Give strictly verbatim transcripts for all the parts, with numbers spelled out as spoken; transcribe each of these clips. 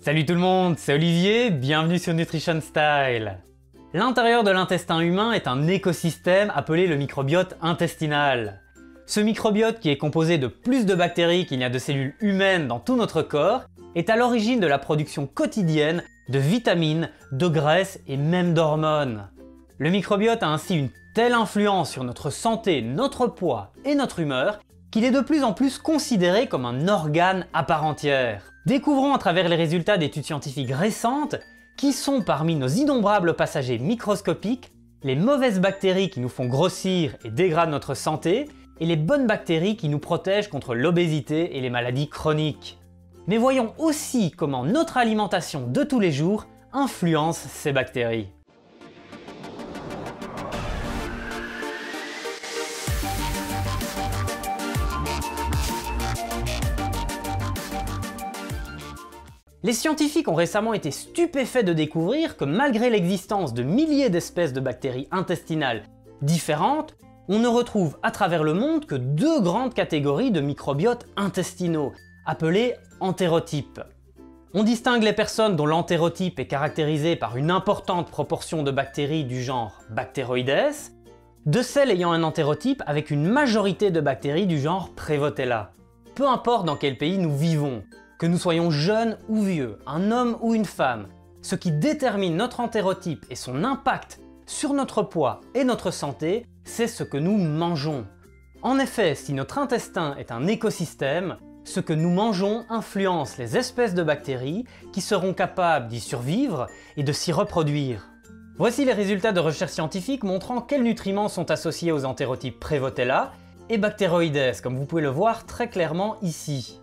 Salut tout le monde, c'est Olivier, bienvenue sur Nutrition Style. L'intérieur de l'intestin humain est un écosystème appelé le microbiote intestinal. Ce microbiote, qui est composé de plus de bactéries qu'il n'y a de cellules humaines dans tout notre corps, est à l'origine de la production quotidienne de vitamines, de graisses et même d'hormones. Le microbiote a ainsi une telle influence sur notre santé, notre poids et notre humeur qu'il est de plus en plus considéré comme un organe à part entière. Découvrons à travers les résultats d'études scientifiques récentes qui sont parmi nos innombrables passagers microscopiques les mauvaises bactéries qui nous font grossir et dégradent notre santé et les bonnes bactéries qui nous protègent contre l'obésité et les maladies chroniques. Mais voyons aussi comment notre alimentation de tous les jours influence ces bactéries. Les scientifiques ont récemment été stupéfaits de découvrir que malgré l'existence de milliers d'espèces de bactéries intestinales différentes, on ne retrouve à travers le monde que deux grandes catégories de microbiotes intestinaux, appelés entérotypes. On distingue les personnes dont l'entérotype est caractérisé par une importante proportion de bactéries du genre Bacteroides, de celles ayant un entérotype avec une majorité de bactéries du genre Prevotella. Peu importe dans quel pays nous vivons, que nous soyons jeunes ou vieux, un homme ou une femme, ce qui détermine notre entérotype et son impact sur notre poids et notre santé, c'est ce que nous mangeons. En effet, si notre intestin est un écosystème, ce que nous mangeons influence les espèces de bactéries qui seront capables d'y survivre et de s'y reproduire. Voici les résultats de recherches scientifiques montrant quels nutriments sont associés aux entérotypes Prevotella et Bacteroides, comme vous pouvez le voir très clairement ici.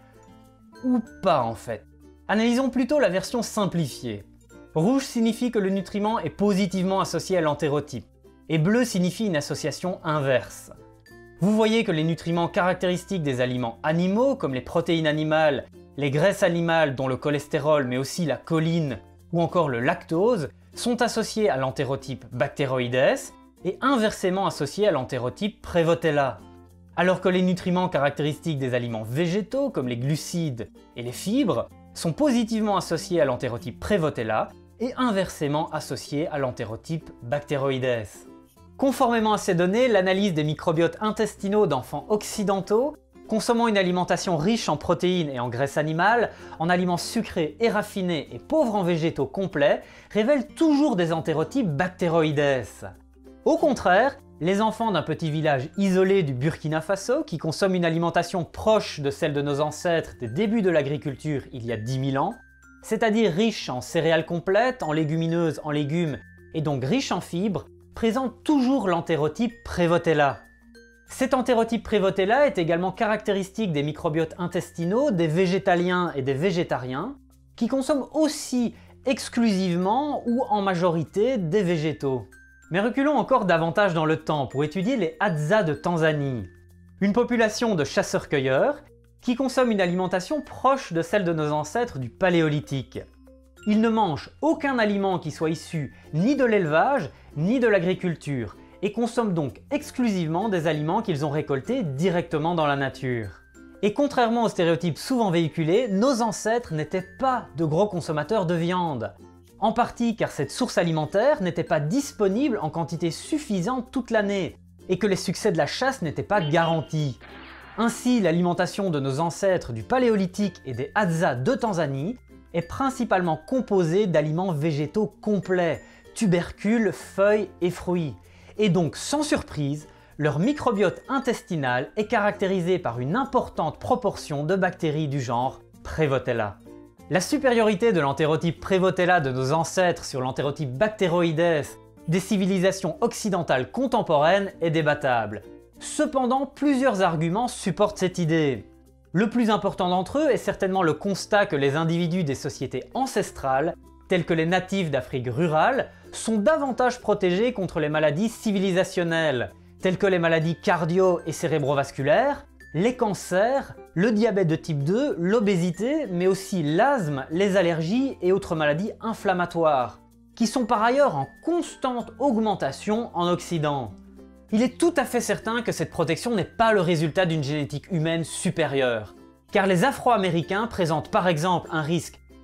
Ou pas en fait. Analysons plutôt la version simplifiée. Rouge signifie que le nutriment est positivement associé à l'entérotype, et bleu signifie une association inverse. Vous voyez que les nutriments caractéristiques des aliments animaux, comme les protéines animales, les graisses animales dont le cholestérol mais aussi la choline ou encore le lactose, sont associés à l'entérotype Bacteroides et inversement associés à l'entérotype Prevotella. Alors que les nutriments caractéristiques des aliments végétaux, comme les glucides et les fibres, sont positivement associés à l'entérotype Prevotella et inversement associés à l'entérotype Bacteroides. Conformément à ces données, l'analyse des microbiotes intestinaux d'enfants occidentaux, consommant une alimentation riche en protéines et en graisses animales, en aliments sucrés et raffinés et pauvres en végétaux complets, révèle toujours des entérotypes Bacteroides. Au contraire, les enfants d'un petit village isolé du Burkina Faso, qui consomment une alimentation proche de celle de nos ancêtres des débuts de l'agriculture il y a dix mille ans, c'est-à-dire riche en céréales complètes, en légumineuses, en légumes, et donc riche en fibres, présentent toujours l'entérotype Prevotella. Cet entérotype Prevotella est également caractéristique des microbiotes intestinaux des végétaliens et des végétariens, qui consomment aussi exclusivement ou en majorité des végétaux. Mais reculons encore davantage dans le temps pour étudier les Hadza de Tanzanie, une population de chasseurs-cueilleurs qui consomme une alimentation proche de celle de nos ancêtres du Paléolithique. Ils ne mangent aucun aliment qui soit issu ni de l'élevage ni de l'agriculture et consomment donc exclusivement des aliments qu'ils ont récoltés directement dans la nature. Et contrairement aux stéréotypes souvent véhiculés, nos ancêtres n'étaient pas de gros consommateurs de viande. En partie car cette source alimentaire n'était pas disponible en quantité suffisante toute l'année, et que les succès de la chasse n'étaient pas garantis. Ainsi, l'alimentation de nos ancêtres du Paléolithique et des Hadza de Tanzanie est principalement composée d'aliments végétaux complets, tubercules, feuilles et fruits. Et donc, sans surprise, leur microbiote intestinal est caractérisé par une importante proportion de bactéries du genre Prevotella. La supériorité de l'entérotype Prevotella de nos ancêtres sur l'entérotype Bacteroides des civilisations occidentales contemporaines est débattable. Cependant, plusieurs arguments supportent cette idée. Le plus important d'entre eux est certainement le constat que les individus des sociétés ancestrales, tels que les natifs d'Afrique rurale, sont davantage protégés contre les maladies civilisationnelles, telles que les maladies cardio- et cérébrovasculaires, les cancers, le diabète de type deux, l'obésité, mais aussi l'asthme, les allergies et autres maladies inflammatoires, qui sont par ailleurs en constante augmentation en Occident. Il est tout à fait certain que cette protection n'est pas le résultat d'une génétique humaine supérieure, car les Afro-Américains présentent par exemple un risque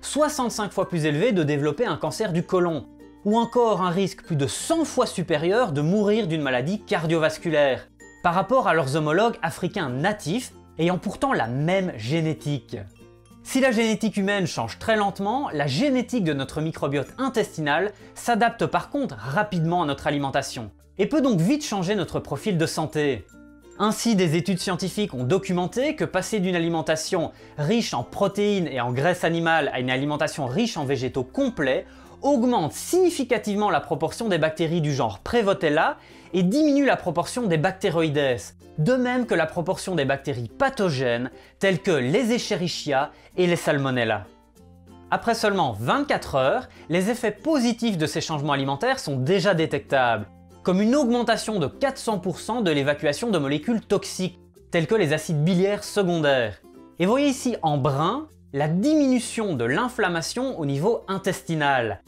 soixante-cinq fois plus élevé de développer un cancer du côlon, ou encore un risque plus de cent fois supérieur de mourir d'une maladie cardiovasculaire, par rapport à leurs homologues africains natifs ayant pourtant la même génétique. Si la génétique humaine change très lentement, la génétique de notre microbiote intestinal s'adapte par contre rapidement à notre alimentation, et peut donc vite changer notre profil de santé. Ainsi, des études scientifiques ont documenté que passer d'une alimentation riche en protéines et en graisses animales à une alimentation riche en végétaux complets augmente significativement la proportion des bactéries du genre Prevotella et diminue la proportion des Bacteroides, de même que la proportion des bactéries pathogènes telles que les Escherichia et les Salmonella. Après seulement vingt-quatre heures, les effets positifs de ces changements alimentaires sont déjà détectables, comme une augmentation de quatre cents pour cent de l'évacuation de molécules toxiques, telles que les acides biliaires secondaires. Et voyez ici en brun la diminution de l'inflammation au niveau intestinal,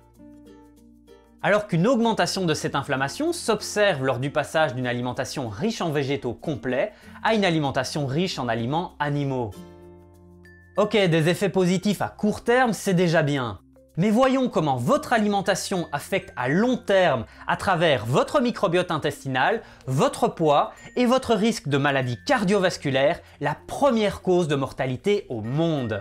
alors qu'une augmentation de cette inflammation s'observe lors du passage d'une alimentation riche en végétaux complets à une alimentation riche en aliments animaux. Ok, des effets positifs à court terme, c'est déjà bien. Mais voyons comment votre alimentation affecte à long terme à travers votre microbiote intestinal, votre poids et votre risque de maladie cardiovasculaire, la première cause de mortalité au monde.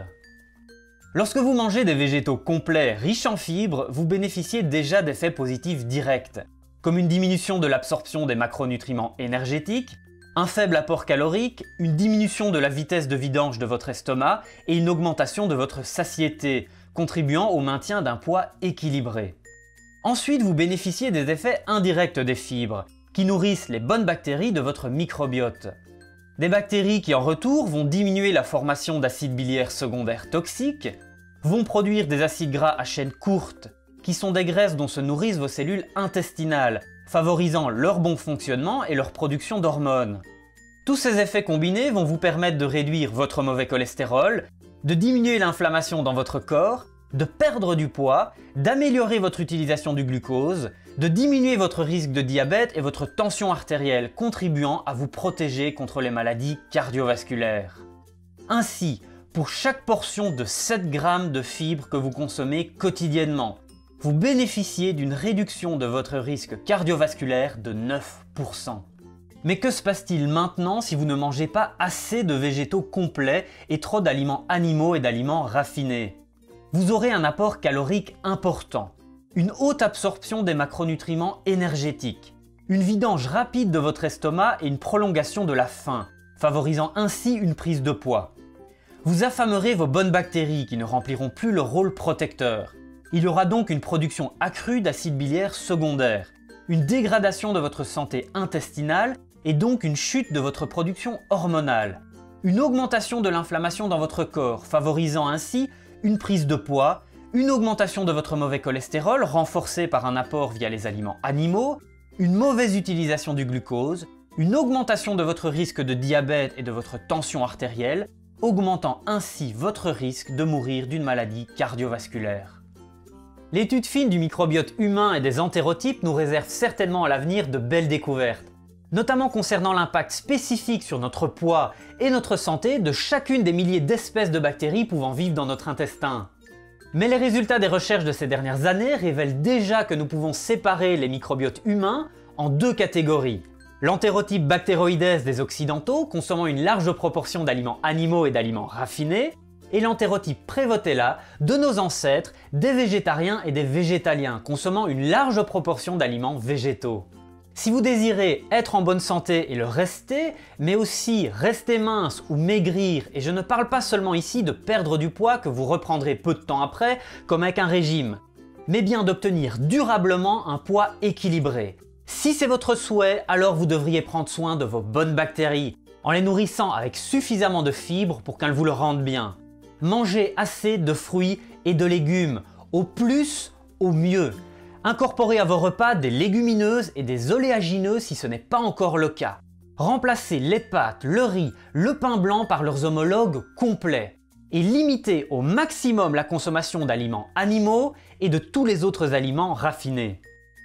Lorsque vous mangez des végétaux complets riches en fibres, vous bénéficiez déjà d'effets positifs directs, comme une diminution de l'absorption des macronutriments énergétiques, un faible apport calorique, une diminution de la vitesse de vidange de votre estomac et une augmentation de votre satiété, contribuant au maintien d'un poids équilibré. Ensuite, vous bénéficiez des effets indirects des fibres, qui nourrissent les bonnes bactéries de votre microbiote. Des bactéries qui en retour vont diminuer la formation d'acides biliaires secondaires toxiques, vont produire des acides gras à chaîne courte, qui sont des graisses dont se nourrissent vos cellules intestinales, favorisant leur bon fonctionnement et leur production d'hormones. Tous ces effets combinés vont vous permettre de réduire votre mauvais cholestérol, de diminuer l'inflammation dans votre corps, de perdre du poids, d'améliorer votre utilisation du glucose, de diminuer votre risque de diabète et votre tension artérielle, contribuant à vous protéger contre les maladies cardiovasculaires. Ainsi, pour chaque portion de sept grammes de fibres que vous consommez quotidiennement, vous bénéficiez d'une réduction de votre risque cardiovasculaire de neuf pour cent. Mais que se passe-t-il maintenant si vous ne mangez pas assez de végétaux complets et trop d'aliments animaux et d'aliments raffinés? Vous aurez un apport calorique important, une haute absorption des macronutriments énergétiques, une vidange rapide de votre estomac et une prolongation de la faim, favorisant ainsi une prise de poids. Vous affamerez vos bonnes bactéries qui ne rempliront plus leur rôle protecteur. Il y aura donc une production accrue d'acides biliaires secondaires, une dégradation de votre santé intestinale et donc une chute de votre production hormonale, une augmentation de l'inflammation dans votre corps, favorisant ainsi une prise de poids, une augmentation de votre mauvais cholestérol renforcée par un apport via les aliments animaux, une mauvaise utilisation du glucose, une augmentation de votre risque de diabète et de votre tension artérielle, augmentant ainsi votre risque de mourir d'une maladie cardiovasculaire. L'étude fine du microbiote humain et des entérotypes nous réserve certainement à l'avenir de belles découvertes, notamment concernant l'impact spécifique sur notre poids et notre santé de chacune des milliers d'espèces de bactéries pouvant vivre dans notre intestin. Mais les résultats des recherches de ces dernières années révèlent déjà que nous pouvons séparer les microbiotes humains en deux catégories. L'entérotype Bacteroides des occidentaux, consommant une large proportion d'aliments animaux et d'aliments raffinés, et l'entérotype Prevotella de nos ancêtres, des végétariens et des végétaliens, consommant une large proportion d'aliments végétaux. Si vous désirez être en bonne santé et le rester, mais aussi rester mince ou maigrir, et je ne parle pas seulement ici de perdre du poids que vous reprendrez peu de temps après, comme avec un régime, mais bien d'obtenir durablement un poids équilibré. Si c'est votre souhait, alors vous devriez prendre soin de vos bonnes bactéries, en les nourrissant avec suffisamment de fibres pour qu'elles vous le rendent bien. Mangez assez de fruits et de légumes, au plus, au mieux. Incorporez à vos repas des légumineuses et des oléagineux si ce n'est pas encore le cas. Remplacez les pâtes, le riz, le pain blanc par leurs homologues complets. Et limitez au maximum la consommation d'aliments animaux et de tous les autres aliments raffinés.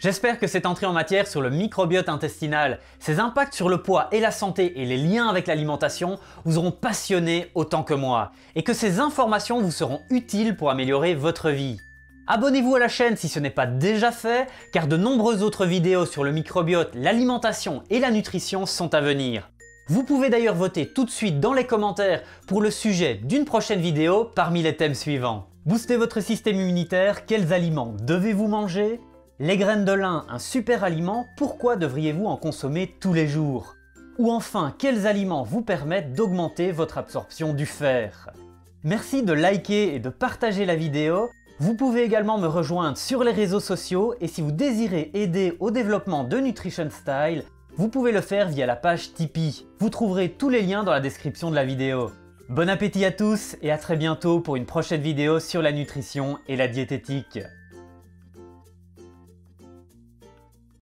J'espère que cette entrée en matière sur le microbiote intestinal, ses impacts sur le poids et la santé et les liens avec l'alimentation vous auront passionné autant que moi, et que ces informations vous seront utiles pour améliorer votre vie. Abonnez-vous à la chaîne si ce n'est pas déjà fait, car de nombreuses autres vidéos sur le microbiote, l'alimentation et la nutrition sont à venir. Vous pouvez d'ailleurs voter tout de suite dans les commentaires pour le sujet d'une prochaine vidéo parmi les thèmes suivants. Booster votre système immunitaire, quels aliments devez-vous manger? Les graines de lin, un super aliment, pourquoi devriez-vous en consommer tous les jours? Ou enfin, quels aliments vous permettent d'augmenter votre absorption du fer? Merci de liker et de partager la vidéo. Vous pouvez également me rejoindre sur les réseaux sociaux et si vous désirez aider au développement de Nutrition Style, vous pouvez le faire via la page Tipeee. Vous trouverez tous les liens dans la description de la vidéo. Bon appétit à tous et à très bientôt pour une prochaine vidéo sur la nutrition et la diététique.